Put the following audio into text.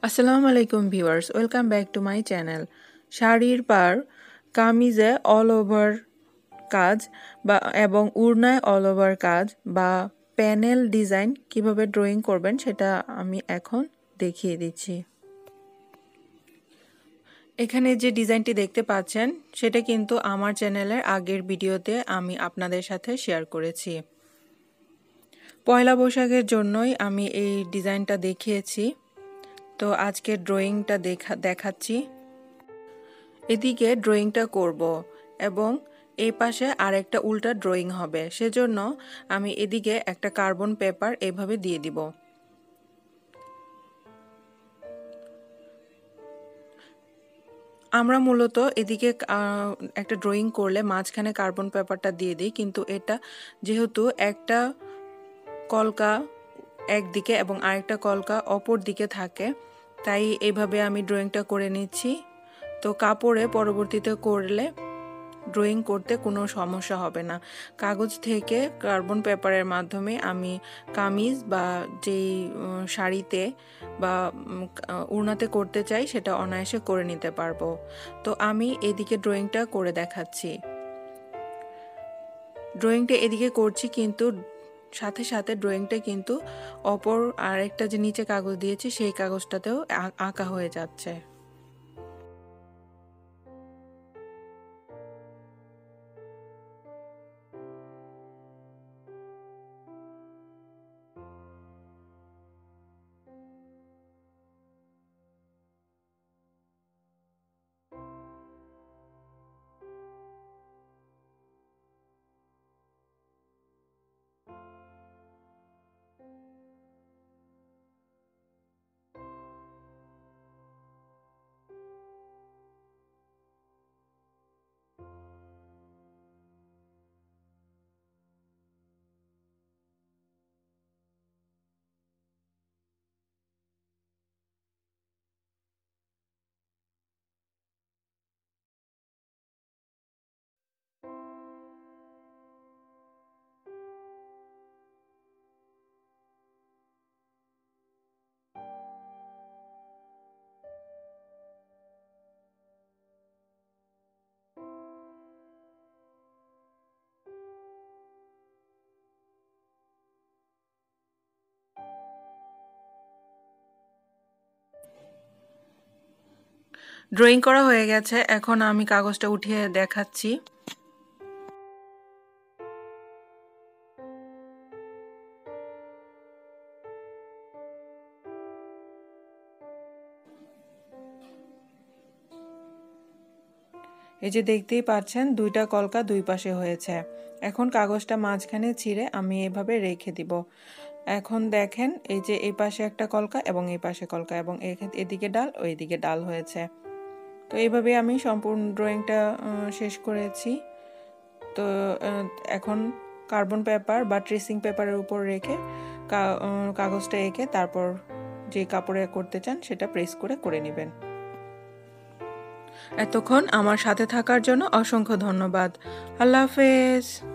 আসসালামু আলাইকুম viewers, welcome back to my channel. শাড়ির পার কামিজে অল ওভার কাজ এবং উড়নায় অল ওভার কাজ বা প্যানেল ডিজাইন কিভাবে ড্রয়িং করবেন সেটা আমি এখন দেখিয়ে দিচ্ছি। এখানে যে ডিজাইনটি দেখতে পাচ্ছেন সেটা কিন্তু আমার চ্যানেলের আগের ভিডিওতে আমি আপনাদের সাথে শেয়ার করেছি। পয়লা বৈশাখের জন্যই আমি এই ডিজাইনটা দেখিয়েছি। তো আজকে ড্রয়িংটা দেখাচ্ছি। এদিকে ড্রয়িংটা করব এবং এই পাশে আরেকটা উল্টা ড্রয়িং হবে, সেজন্য আমি এদিকে একটা কার্বন পেপার এভাবে দিয়ে দিব। আমরা মূলত এদিকে একটা ড্রয়িং করলে মাঝখানে কার্বন পেপারটা দিয়ে দিই, কিন্তু এটা যেহেতু একটা কলকা একদিকে এবং আরেকটা কলকা অপর দিকে থাকে, তাই এইভাবে আমি ড্রয়িংটা করে নিচ্ছি। তো কাপড়ে পরবর্তীতে করলে ড্রয়িং করতে কোনো সমস্যা হবে না। কাগজ থেকে কার্বন পেপারের মাধ্যমে আমি কামিজ বা যেই শাড়িতে বা উড়নাতে করতে চাই সেটা অনায়াসে করে নিতে পারবো। তো আমি এদিকে ড্রয়িংটা করে দেখাচ্ছি। ড্রয়িংটা এদিকে করছি, কিন্তু সাথে সাথে ড্রয়িংটা কিন্তু অপর আরেকটা যে নিচে কাগজ দিয়েছি সেই কাগজটাতেও আঁকা হয়ে যাচ্ছে। ড্রয়িং করা হয়ে গেছে, এখন আমি কাগজটা উঠিয়ে দেখাচ্ছি। এই যে দেখতেই পাচ্ছেন দুইটা কলকা দুই পাশে হয়েছে। এখন কাগজটা মাঝখানে ছিঁড়ে আমি এভাবে রেখে দিব। এখন দেখেন এই যে এই পাশে একটা কলকা এবং এই পাশে কলকা এবং এদিকে ডাল ও এদিকে ডাল হয়েছে। তো এইভাবে আমি সম্পূর্ণ ড্রয়িংটা শেষ করেছি। তো এখন কার্বন পেপার বা ট্রেসিং পেপারের উপর রেখে কাগজটা এঁকে তারপর যে কাপড়ে করতে চান সেটা প্রেস করে নেবেন। এতক্ষণ আমার সাথে থাকার জন্য অসংখ্য ধন্যবাদ। আল্লাহ হাফেজ।